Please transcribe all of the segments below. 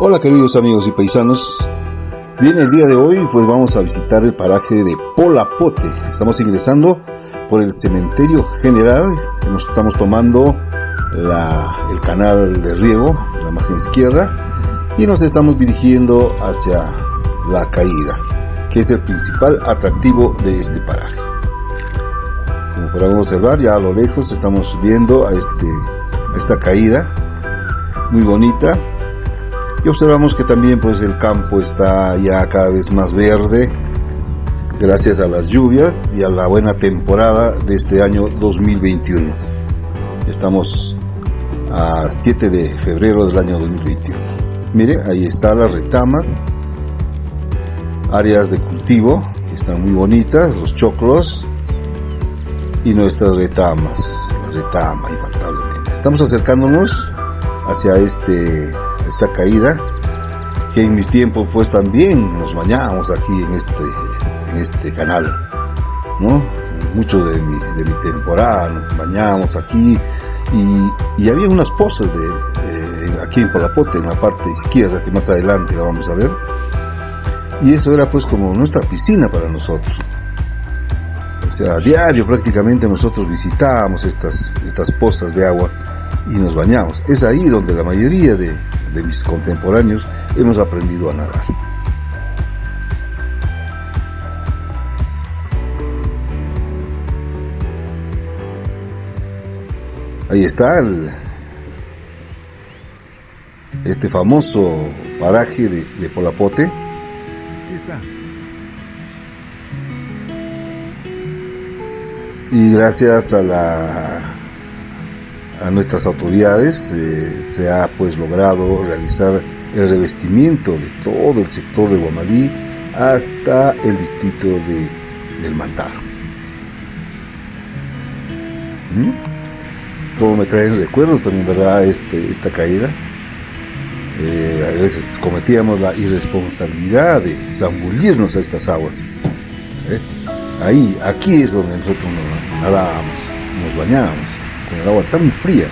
Hola queridos amigos y paisanos, bien, el día de hoy pues vamos a visitar el paraje de Polapote. Estamos ingresando por el cementerio general, nos estamos tomando el canal de riego, la margen izquierda, y nos estamos dirigiendo hacia la caída, que es el principal atractivo de este paraje. Como podrán observar, ya a lo lejos estamos viendo a esta caída muy bonita. Y observamos que también pues el campo está ya cada vez más verde gracias a las lluvias y a la buena temporada de este año 2021. Estamos a 7 de febrero del año 2021. Mire, ahí están las retamas, áreas de cultivo que están muy bonitas, los choclos y nuestras retamas, la retama infaltablemente. Estamos acercándonos hacia esta caída, que en mis tiempos pues también nos bañábamos aquí en este canal, ¿no? Mucho de mi temporada nos bañábamos aquí y había unas pozas aquí en Polapote, en la parte izquierda, que más adelante la vamos a ver, y eso era pues como nuestra piscina para nosotros. O sea, a diario prácticamente nosotros visitábamos estas pozas de agua y nos bañamos. Es ahí donde la mayoría de mis contemporáneos hemos aprendido a nadar. Ahí está este famoso paraje de Polapote. Sí está. Y gracias a nuestras autoridades se ha pues logrado realizar el revestimiento de todo el sector de Guamalí hasta el distrito del Mantaro. Todo me trae recuerdos también, ¿verdad? Esta caída. A veces cometíamos la irresponsabilidad de zambullirnos a estas aguas. Aquí es donde nosotros nadábamos, nos bañábamos con el agua tan fría.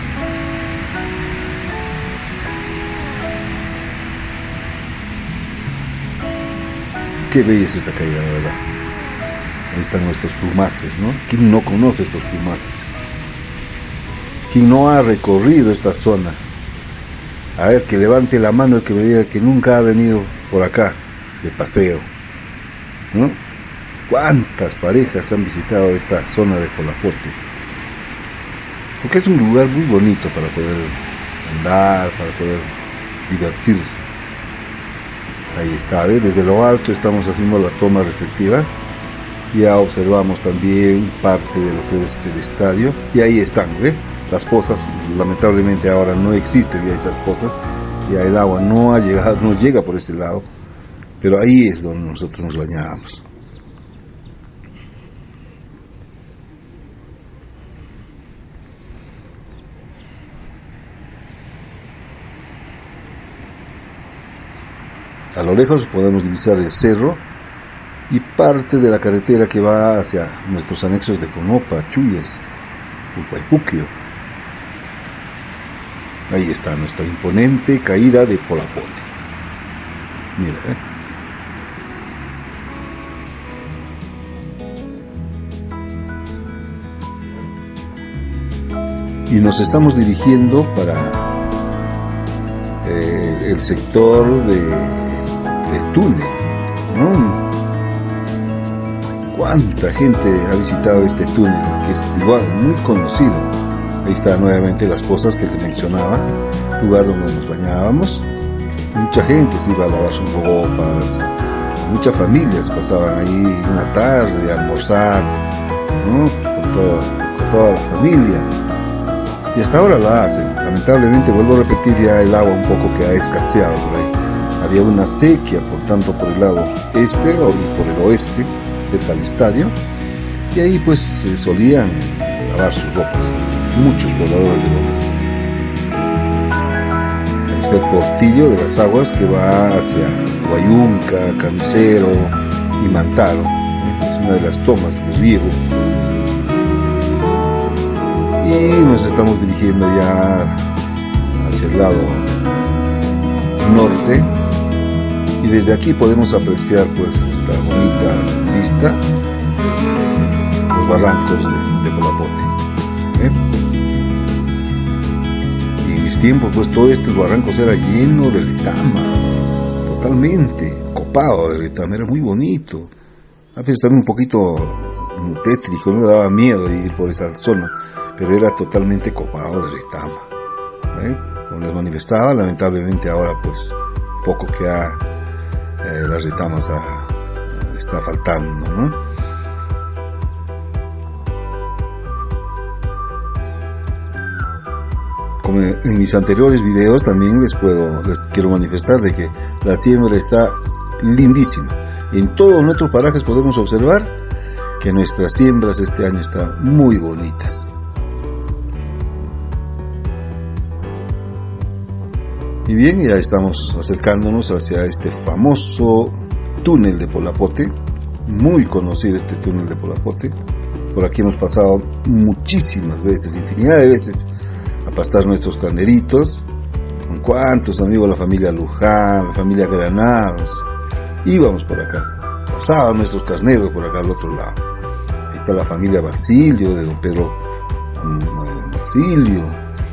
Qué bella es esta caída, la verdad. Ahí están nuestros plumajes, ¿no? ¿Quién no conoce estos plumajes? ¿Quién no ha recorrido esta zona? A ver, que levante la mano el que me diga que nunca ha venido por acá de paseo, ¿no? ¿Cuántas parejas han visitado esta zona de Polapote? Porque es un lugar muy bonito para poder andar, para poder divertirse. Ahí está, ¿ves? Desde lo alto estamos haciendo la toma respectiva. Ya observamos también parte de lo que es el estadio. Y ahí están, ¿ves? Las pozas, lamentablemente ahora no existen ya esas pozas. Ya el agua no llega por este lado. Pero ahí es donde nosotros nos bañábamos. A lo lejos podemos divisar el cerro y parte de la carretera que va hacia nuestros anexos de Conopa, Chuyes, Ucaypuquio. Ahí está nuestra imponente caída de Polapote. Mira, Y nos estamos dirigiendo para el sector de túnel, ¿no? Cuánta gente ha visitado este túnel, que es igual muy conocido. Ahí están nuevamente las pozas que les mencionaba, lugar donde nos bañábamos. Mucha gente se iba a lavar sus ropas, muchas familias pasaban ahí una tarde a almorzar, ¿no? Con toda la familia. Y hasta ahora la hacen. Lamentablemente, vuelvo a repetir, ya el agua un poco que ha escaseado por ahí. Había una sequía, por tanto, por el lado este y por el oeste, cerca del estadio, y ahí pues se solían lavar sus ropas, muchos pobladores de Lima. Ahí está el portillo de las aguas que va hacia Guayunca, Carnicero y Mantaro. Es una de las tomas de riego. Y nos estamos dirigiendo ya hacia el lado norte, y desde aquí podemos apreciar pues esta bonita vista, los barrancos de Polapote. Y en mis tiempos pues todos estos barrancos era lleno de retama, totalmente copado de retama, era muy bonito. A veces también un poquito tétrico, no me daba miedo ir por esa zona, pero era totalmente copado de retama. Como les manifestaba, lamentablemente ahora pues un poco que las retamas está faltando, ¿no? Como en mis anteriores videos también les quiero manifestar de que la siembra está lindísima. En todos nuestros parajes podemos observar que nuestras siembras este año están muy bonitas. Y bien, ya estamos acercándonos hacia este famoso túnel de Polapote, muy conocido este túnel de Polapote. Por aquí hemos pasado muchísimas veces, infinidad de veces, a pastar nuestros carneritos. Con cuántos amigos, la familia Luján, la familia Granados, íbamos por acá, pasaban nuestros carneros por acá al otro lado. Ahí está la familia Basilio, de don Pedro Basilio.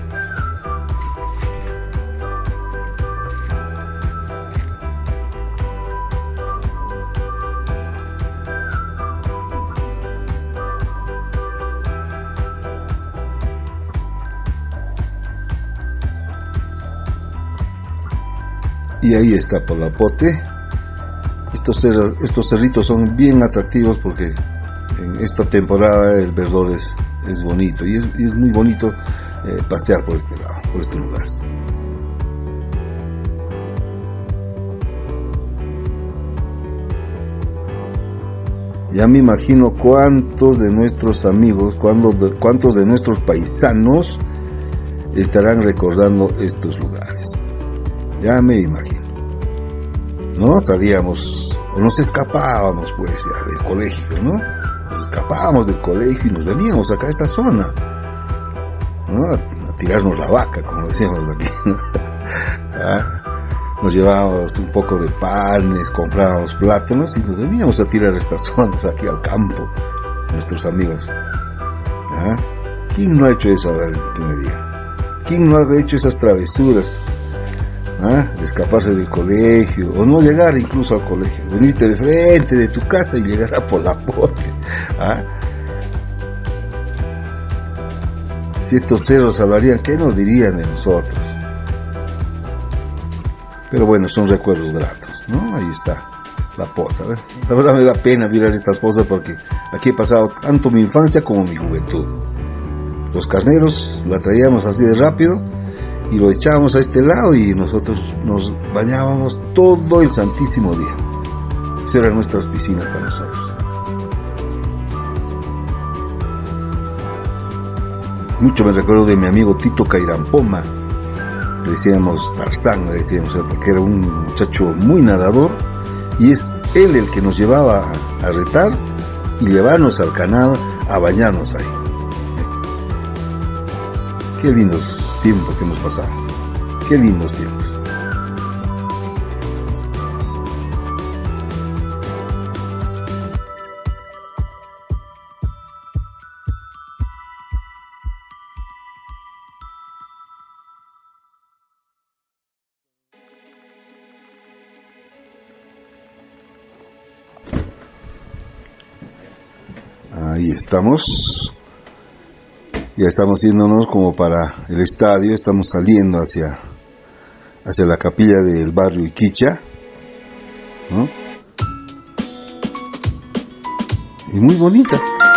Y ahí está Polapote. Estos cerritos son bien atractivos porque en esta temporada el verdor es bonito y es muy bonito pasear por este lado, por este lugar. Ya me imagino cuántos de nuestros amigos, cuántos de nuestros paisanos estarán recordando estos lugares. Ya me imagino. No salíamos o nos escapábamos pues ya del colegio, ¿no? Nos escapábamos del colegio y nos veníamos acá a esta zona, ¿no? A tirarnos la vaca, como decíamos aquí, ¿no? Nos llevábamos un poco de panes, comprábamos plátanos y nos veníamos a tirar estas zonas aquí al campo, nuestros amigos. ¿Quién no ha hecho eso? A ver, que me diga. ¿Quién no ha hecho esas travesuras? De escaparse del colegio, o no llegar incluso al colegio, venirte de frente de tu casa y llegar a Polapote. Si estos cerros hablarían, ¿qué nos dirían de nosotros? Pero bueno, son recuerdos gratos, ¿no? Ahí está la poza, ¿ves? La verdad me da pena mirar estas pozas porque aquí he pasado tanto mi infancia como mi juventud. Los carneros la traíamos así de rápido y lo echábamos a este lado y nosotros nos bañábamos todo el santísimo día. Esas eran nuestras piscinas para nosotros. Mucho me recuerdo de mi amigo Tito Cairampoma, le decíamos Tarzán, le decíamos, porque era un muchacho muy nadador y es él el que nos llevaba a retar y llevarnos al canal a bañarnos ahí. Qué lindos tiempos que hemos pasado. Qué lindos tiempos. Ahí estamos. Ya estamos yéndonos como para el estadio, estamos saliendo hacia la capilla del barrio Iquicha, ¿no? Y muy bonita.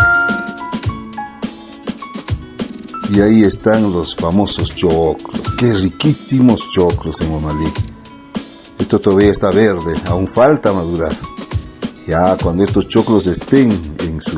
Y ahí están los famosos choclos. Qué riquísimos choclos en Huamalí. Esto todavía está verde, aún falta madurar. Ya cuando estos choclos estén en su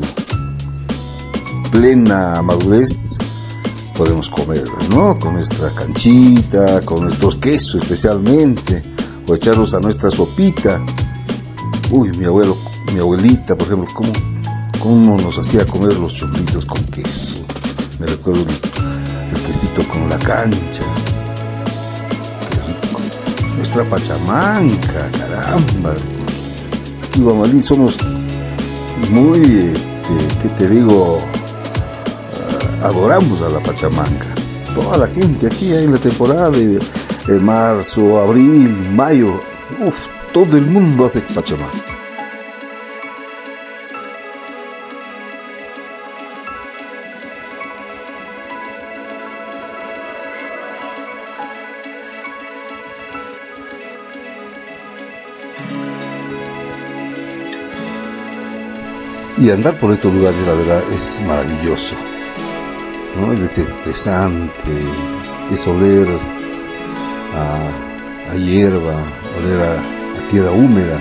plena madurez, podemos comerlas, ¿no? Con nuestra canchita, con nuestros quesos especialmente, o echarlos a nuestra sopita. Uy, mi abuelita, por ejemplo, cómo nos hacía comer los choclitos con queso. Me recuerdo el quesito con la cancha. Qué rico. nuestra Pachamanca, caramba. Aquí Guamalí somos muy, ¿qué te digo? Adoramos a la Pachamanca. Toda la gente aquí en la temporada de marzo, abril, mayo, todo el mundo hace Pachamanca. Y andar por estos lugares, la verdad, es maravilloso, ¿no? Es desestresante, es oler a hierba, oler a tierra húmeda.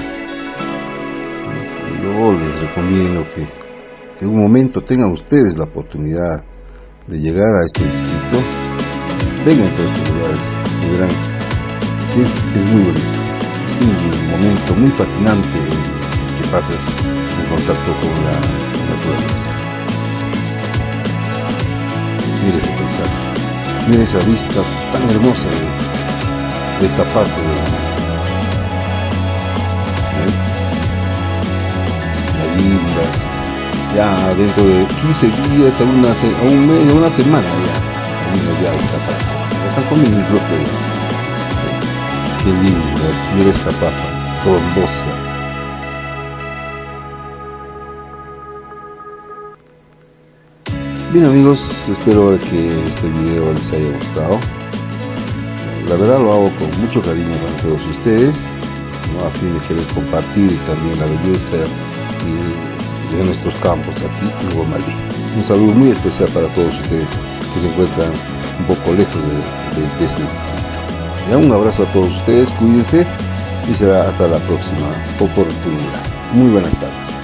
Yo les recomiendo que en algún momento tengan ustedes la oportunidad de llegar a este distrito, vengan por estos lugares y verán que es muy bonito. Es un momento muy fascinante que pasas en contacto con la naturaleza. Mire ese paisaje, mire esa vista tan hermosa de esta parte de las lindas. Ya dentro de 15 días, a un mes, a una semana ya está para están comiendo el brote. Qué linda, mira esta papa frondosa. Bien amigos, espero que este video les haya gustado. La verdad lo hago con mucho cariño para todos ustedes, ¿no? A fin de querer compartir también la belleza de nuestros campos aquí en Guamalí. Un saludo muy especial para todos ustedes que se encuentran un poco lejos de este distrito. Ya, un abrazo a todos ustedes, cuídense y será hasta la próxima oportunidad. Muy buenas tardes.